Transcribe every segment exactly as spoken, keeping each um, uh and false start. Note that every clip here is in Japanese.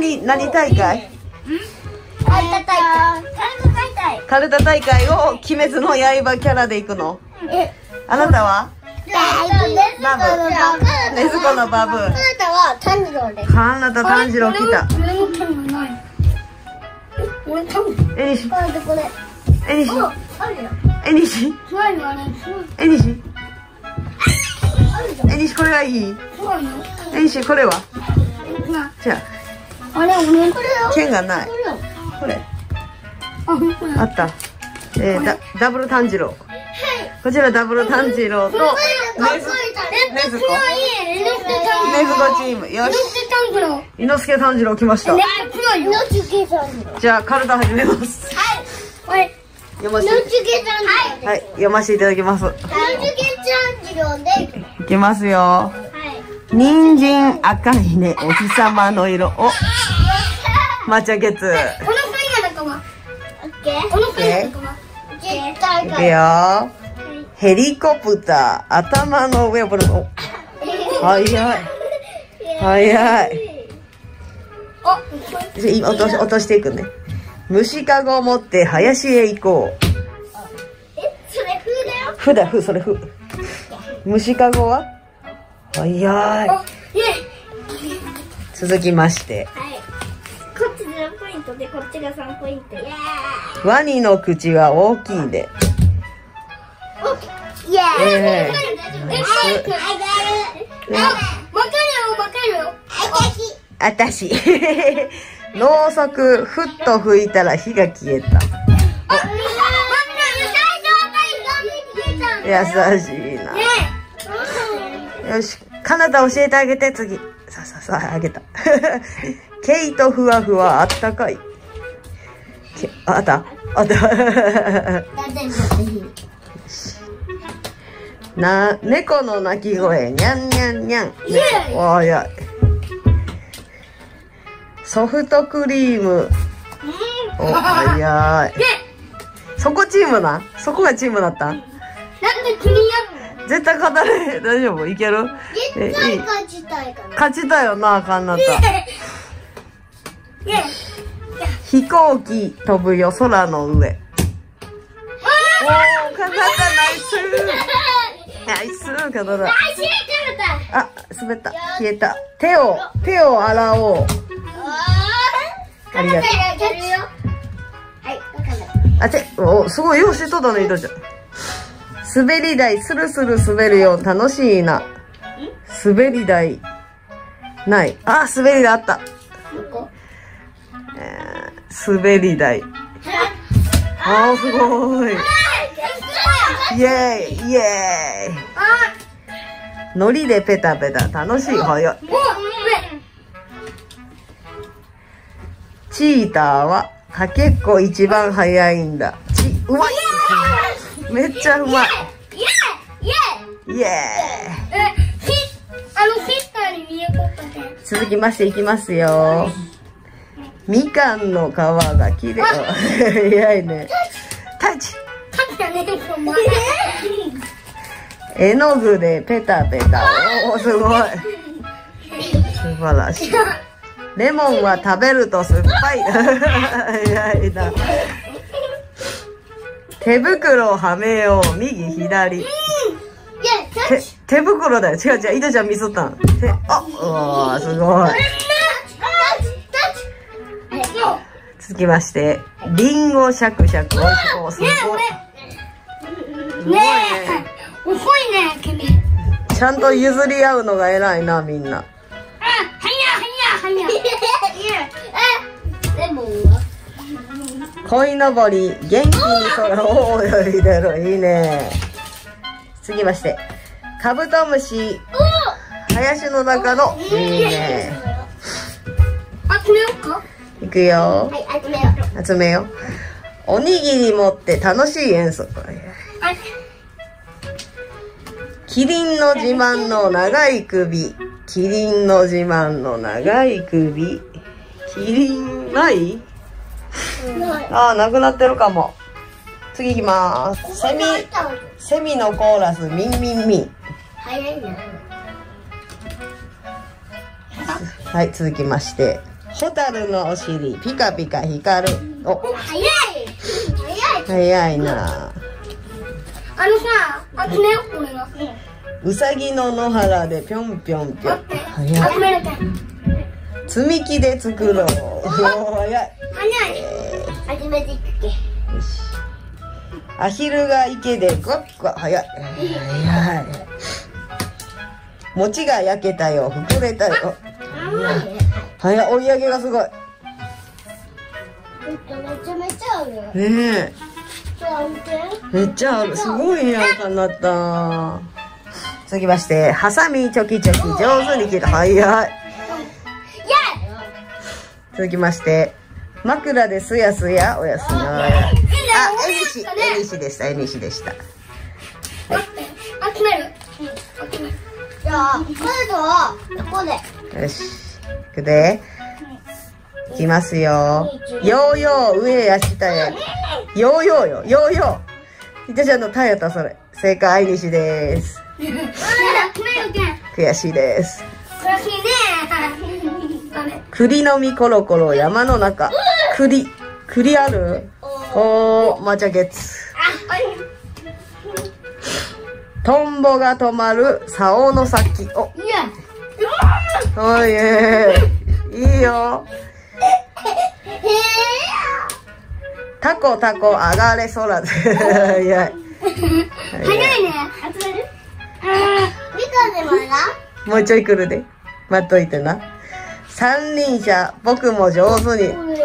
何、何大会？ カルタ大会。 カルタ大会を鬼滅の刃キャラで行くの？あなたは？バブ。ねずこのバブ。 あなたは炭治郎です。 あなた炭治郎来た。えにし。えにし。えにし。えにし。えにしこれがいい？えにしこれは？じゃあ。剣がない。これ。あった。えー、ダダブル炭治郎。こちらダブル炭治郎とねずこ。ねずこチーム。よし。伊之助炭治郎来ました。じゃあカルタ始めます。読ませて。はい、読ませていただきます。いきますよ。人参赤いね、お日様の色。お。抹茶ケツ。 この国が仲間。オッケー。この国が仲間。絶対。 いくよ。ヘリコプター、頭の上をぶる。お。早い。早い。今落とし、落としていくね。虫かごを持って林へ行こう。 え、それ風だよ。 ふだ、ふ、それふ。虫かごは早い。続きまして。 はい。こっちゼロポイントで、こっちがさんポイント。 ワニの口は大きいで。 イエーイ。 えわかるよ、わかるよ。 あたし。ろうそく、ふっと吹いたら火が消えた。優しいな。よし、かなた教えてあげて、次。さあさあさあ、あげた。毛糸ふわふわあったかい。あったあった。な、猫の鳴き声、にゃんにゃんにゃん。おーい。ソフトクリーム。お、早い。そこチームな。そこがチームだった。 なんで君や絶対勝たれ。大丈夫いける？ 絶対勝ちたいから。 勝ちたよな、かんなた。飛行機飛ぶよ、空の上。おー、かなたナイス。ナイス、かなた。あ、滑った。消えた。手を、手を洗おう。ありがとう。あ、手、お、すごい、よう知っとったね、いとちゃん。滑り台、スルスル滑るよ。楽しいな。滑り台。ない。あ、滑り台あった。えー、滑り台。あー、すごい。イェーイ、イェーイ。海苔でペタペタ。楽しい。早い。チーターは、かけっこ一番早いんだ。ち、うまい。めっちゃうまい。イエーイ。続きましていきますよ。みかんの皮がきれい。早いね。タッチ。絵の具でペタペタ。おー、すごい。素晴らしい。レモンは食べると酸っぱい。早いな。手袋をはめよう。右、左。手、手袋だよ。違う違う。いとちゃんミスったん。手、あ、うわー、すごい。続きまして、リンゴシャクシャク。お、すごい。すごいね。 遅いね、君。 ちゃんと譲り合うのが偉いな、みんな。 あ、はやはやはや。レモンは鯉のぼり、元気に空を泳いでる。いいね。続きまして、カブトムシ、林の中の、いいね。 集めようか。 いくよ。 はい、集めよう。 集めよう。おにぎり持って楽しい遠足。キリンの自慢の長い首。キリンの自慢の長い首。キリンないああ、なくなってるかも。次行きまーす。セミ、セミのコーラス、ミンミンミン。 早いな。 はい、続きまして。 ホタルのお尻、ピカピカ光る。お、 早い早い早いな。 あのさ、あとね、俺が。 うさぎの野原でぴょんぴょんぴょん。早い。 あ、めるけ。 積み木で作ろう。早い。 早い。初めて行くけ。 よし。アヒルが池でゴッゴッ。早い。早い。餅が焼けたよ。膨れたよ。早い。追い上げがすごい。 めちゃめちゃある。 ねえ。めっちゃある。すごいやんかなった。続きまして、ハサミチョキチョキ上手に切る。早い。続きまして、枕ですやすやおやすみ。あ、えにし、えにしでした、えにしでした。 あ、決める。じゃあ、今度はここで。 よし。いくで。いきますよ。ヨーヨー、上や下へ。ヨーヨーよ、ヨーヨー。ひとちゃんのタイやった、それ。正解、あいにしです。悔しいです。 悔しいね。 栗の実コロコロ山の中。栗。栗ある？おー、抹茶ゲツ。トンボが止まる竿の先。お。おいえー。いいよ。タコタコ上がれ空で。早い。 早いね。集める？みかんでもな。 もうちょい来るで。待っといてな。三輪車、僕も上手に。うん。い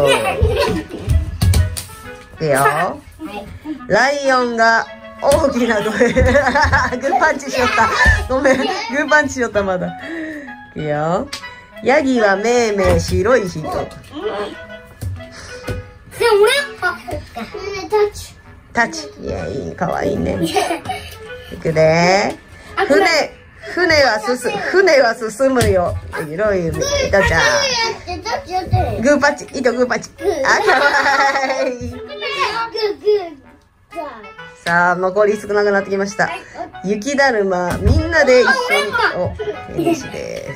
くよ。ライオンが大きな声。グーパンチしよった。ごめん。グーパンチしよった、まだ。いくよ。ヤギはめいめい白い人。 で、俺あ、タッチ。 タッチ。いや、いい、かわいいね。いくで。船、船は進、船は進むよ。広い海。いとちゃん。グーパチ、いとグーパチ。あ、かわいい。さあ、残り少なくなってきました。雪だるま、みんなで一緒に。お、いいしです。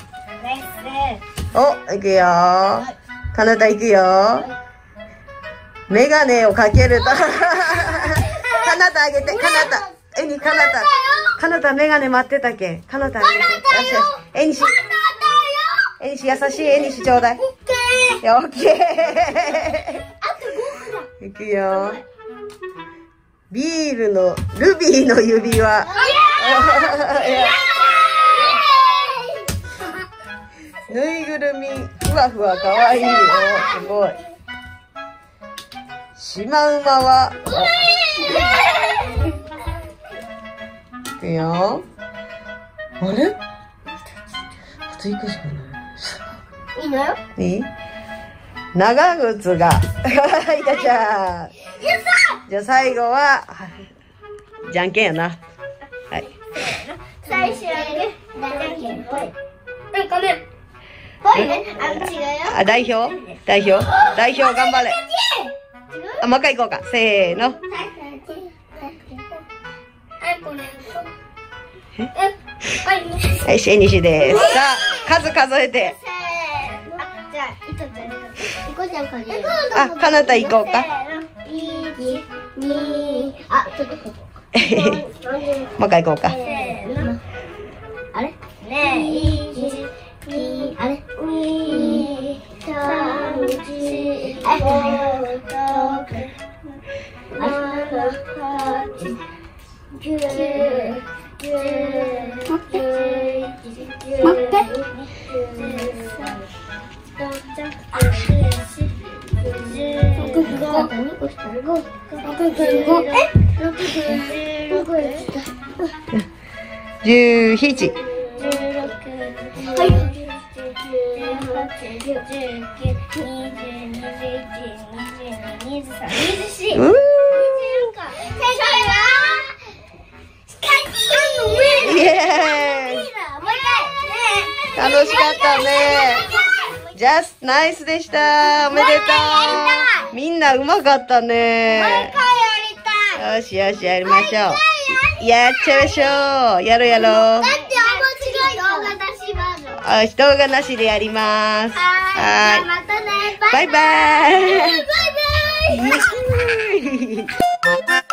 お、いくよ。かなたいくよ。メガネをかけると。かなたあげて、かなた。えに、かなた。かなたメガネ待ってたけん。かなたあげて。よしよし。えにし。えにし、優しいえにしちょうだい。オッケー。いくよ。ビールの、ルビーの指輪。ぬいぐるみ、ふわふわかわいいよ。すごい。シマウマは、いくよ。あれあといくじゃない。 いいのよ。 いい長靴が。いたちゃん。じゃあ最後は、じゃんけんやな。はい。 最初はね、じゃんけんぽい。なんかね、ぽいね。あ、違うよ。 あ、代表代表代表頑張れ。あ、もう一回行こうか。せーの。はい、しえにしです。さあ、数数えて。 じゃあ、いとちゃん。いこちゃんから。 あ、かなた行こうか。 いち、に、あ、ちょっとここ。 もう一回行こうか。 せーの。あれねえ、いち、に、あれに、さん、し、ご、ろく、なな、はち、きゅう、じゅう、じゅういち、じゅうに、じゅうさん、じゅうよん、じゅうご、じゅうろく、じゅうなな、じゅうはち、じゅうきゅう、じゅう楽しかったね。ジャスナイスでした。おめでとう。みんなうまかったね。よしよし、やりましょう。やっちゃいましょう。やろうやろう。 だって面白い動画出します。 よし、動画なしでやります。 はーい。またね。 バイバイ。 バイバイ。バイバイ。